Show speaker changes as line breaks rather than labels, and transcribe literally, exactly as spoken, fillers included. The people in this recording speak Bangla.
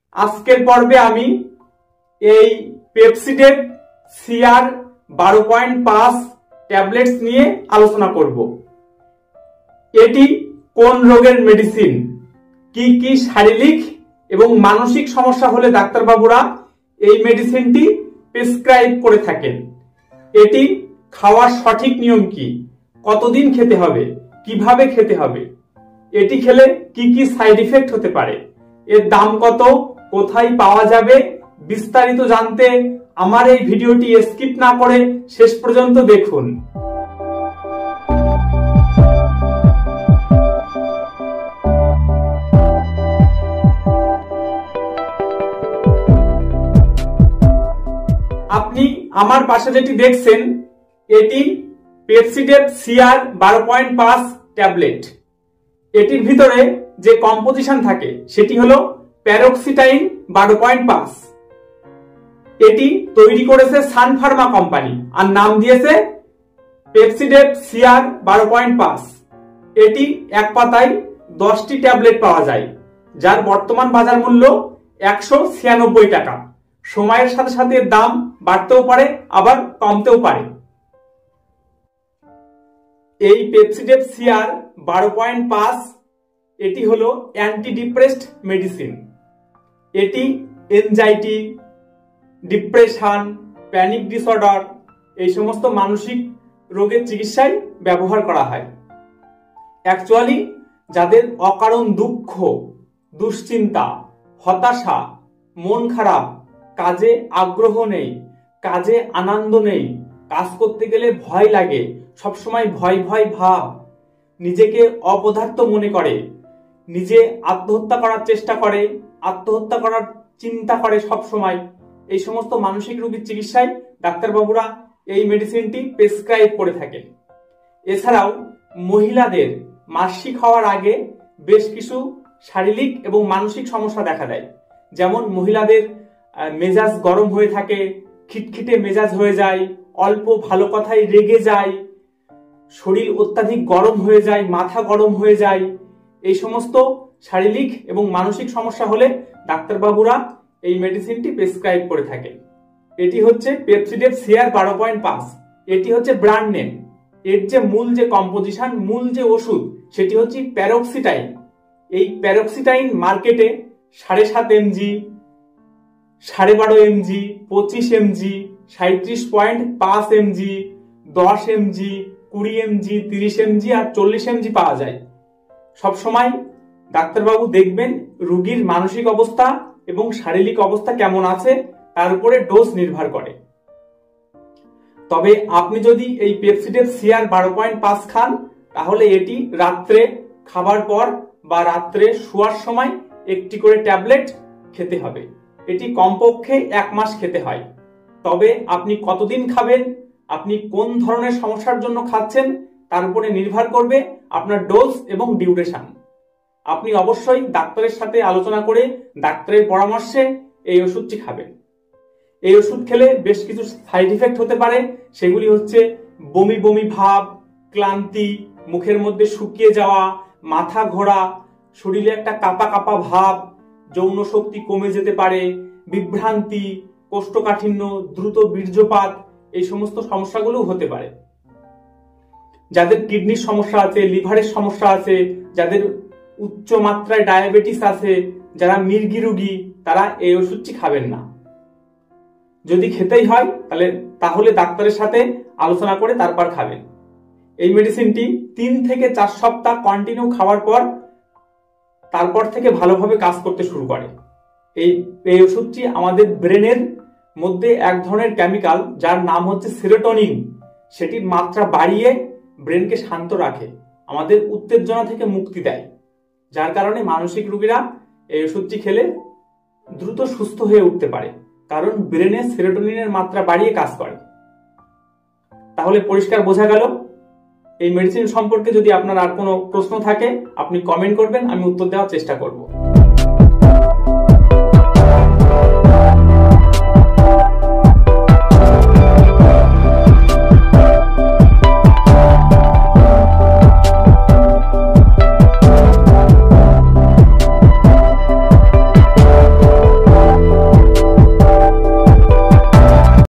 আজকের পর্বে আমি এই পেপসিডেপ সিআর বারো পয়েন্ট পাঁচ ট্যাবলেটস নিয়ে আলোচনা করব। এটি কোন রোগের মেডিসিন, কি কি শারীরিক এবং মানসিক সমস্যা হলে ডাক্তারবাবুরা এই মেডিসিনটি প্রেসক্রাইব করে থাকেন, এটি খাওয়ার সঠিক নিয়ম কি, কতদিন খেতে হবে, কিভাবে খেতে হবে, এটি খেলে কি কি সাইড ইফেক্ট হতে পারে, এর দাম কত, কোথায় পাওয়া যাবে, বিস্তারিত জানতে আমার এই ভিডিওটি স্কিপ না করে শেষ পর্যন্ত দেখুন। আপনি আমার পাশে যেটি দেখছেন এটি পেপসিডেপ সিআর বারো পয়েন্ট পাঁচ ট্যাবলেট। এটির ভিতরে যে কম্পোজিশন থাকে সেটি হলো প্যারোক্সিটাইন বারো পয়েন্ট পাঁচ। এটি তৈরি করেছে সান ফার্মা কোম্পানি আর নাম দিয়েছে পেপসিডেপ সিআর বারো পয়েন্ট পাঁচ। এটি এক পাতায় দশটি ট্যাবলেট পাওয়া যায়, যার বর্তমান বাজার মূল্য একশো ছিয়ানব্বই টাকা। সময়ের সাথে সাথে দাম বাড়তেও পারে আবার কমতেও পারে। এই পেপসিডেপ সিআর বারো পয়েন্ট পাঁচ এটি হলো অ্যান্টি ডিপ্রেসড মেডিসিন। এটি এনজাইটি, ডিপ্রেশন, প্যানিক ডিসঅর্ডার এই সমস্ত মানসিক রোগের চিকিৎসায় ব্যবহার করা হয়। অ্যাকচুয়ালি যাদের অকারণ দুঃখ, দুশ্চিন্তা, হতাশা, মন খারাপ, কাজে আগ্রহ নেই, কাজে আনন্দ নেই, কাজ করতে গেলে ভয় লাগে, সবসময় ভয় ভয় ভাব, নিজেকে অপদার্থ মনে করে, নিজে আত্মহত্যা করার চেষ্টা করে, আত্মহত্যা করার চিন্তা করে সব সময়, এই সমস্ত মানসিক রোগীর চিকিৎসায় ডাক্তারবাবুরা এই মেডিসিনটি প্রেসক্রাইব করে থাকেন। এছাড়াও মহিলাদের মাসিক হওয়ার আগে বেশ কিছু শারীরিক এবং মানসিক সমস্যা দেখা দেয়। যেমন মহিলাদের মেজাজ গরম হয়ে থাকে, খিটখিটে মেজাজ হয়ে যায়, অল্প ভালো কথায় রেগে যায়, শরীর অত্যাধিক গরম হয়ে যায়, মাথা গরম হয়ে যায়। এই সমস্ত শারীরিক এবং মানসিক সমস্যা হলে ডাক্তারবাবুরা এই মেডিসিনটি প্রেসক্রাইব করে থাকেন। এটি হচ্ছে পেপসিডেপ সিআর বারো পয়েন্ট পাঁচ। এটি হচ্ছে ব্র্যান্ড নেম। এর যে মূল যে কম্পোজিশন, মূল যে ওষুধ সেটি হচ্ছে প্যারোক্সিটাইন। এই প্যারোক্সিটাইন মার্কেটে সাড়ে সাত এমজি, সাড়ে বারো এমজি, পঁচিশ এমজি, সাঁত্রিশ পয়েন্ট পাঁচ এমজি, দশ এমজি, কুড়ি এমজি, তিরিশ এমজি আর চল্লিশ এমজি পাওয়া যায়। সবসময় ডাক্তারবাবু দেখবেন রোগীর মানসিক অবস্থা এবং শারীরিক অবস্থা কেমন আছে তার উপরে ডোজ নির্ভর করে। তবে আপনি যদি এই পেপসিডেপ সিআর বারো পয়েন্ট পাঁচ খান তাহলে এটি রাত্রে খাবার পর বা রাত্রে শোয়ার সময় একটি করে ট্যাবলেট খেতে হবে। এটি কমপক্ষে এক মাস খেতে হয়। তবে আপনি কতদিন খাবেন, আপনি কোন ধরনের সমস্যার জন্য খাচ্ছেন তার উপরে নির্ভর করবে আপনার ডোজ এবং ডিউরেশন। আপনি অবশ্যই ডাক্তারের সাথে আলোচনা করে ডাক্তারের পরামর্শে এই ওষুধটি খাবেন। এই ওষুধ খেলে বেশ কিছু সাইড ইফেক্ট হতে পারে। সেগুলি হচ্ছে বমি বমি ভাব, ক্লান্তি, মুখের মধ্যে শুকিয়ে যাওয়া, মাথা ঘোরা, শরীরে একটা কাঁপা কাঁপা ভাব, যৌন শক্তি কমে যেতে পারে, বিভ্রান্তি, কোষ্ঠকাঠিন্য, দ্রুত বীর্যপাত এই সমস্ত সমস্যাগুলো হতে পারে। যাদের কিডনির সমস্যা আছে, লিভারের সমস্যা আছে, যাদের উচ্চ মাত্রায় ডায়াবেটিস আছে, যারা মির্গি রোগী তারা এই ওষুধটি খাবেন না। যদি খেতেই হয় তাহলে তাহলে ডাক্তারের সাথে আলোচনা করে তারপর খাবেন। এই মেডিসিনটি তিন থেকে চার সপ্তাহ কন্টিনিউ খাওয়ার পর তারপর থেকে ভালোভাবে কাজ করতে শুরু করে। এই এই ওষুধটি আমাদের ব্রেনের মধ্যে এক ধরনের কেমিক্যাল যার নাম হচ্ছে সেরোটোনিন, সেটির মাত্রা বাড়িয়ে ব্রেনকে শান্ত রাখে, আমাদের উত্তেজনা থেকে মুক্তি দেয়, যার কারণে মানসিক রোগীরা এই ওষুধটি খেলে দ্রুত সুস্থ হয়ে উঠতে পারে, কারণ ব্রেনে সেরোটোনিনের মাত্রা বাড়িয়ে কাজ করে। তাহলে পরিষ্কার বোঝা গেল। এই মেডিসিন সম্পর্কে যদি আপনার আর কোনো প্রশ্ন থাকে আপনি কমেন্ট করবেন, আমি উত্তর দেওয়ার চেষ্টা করব।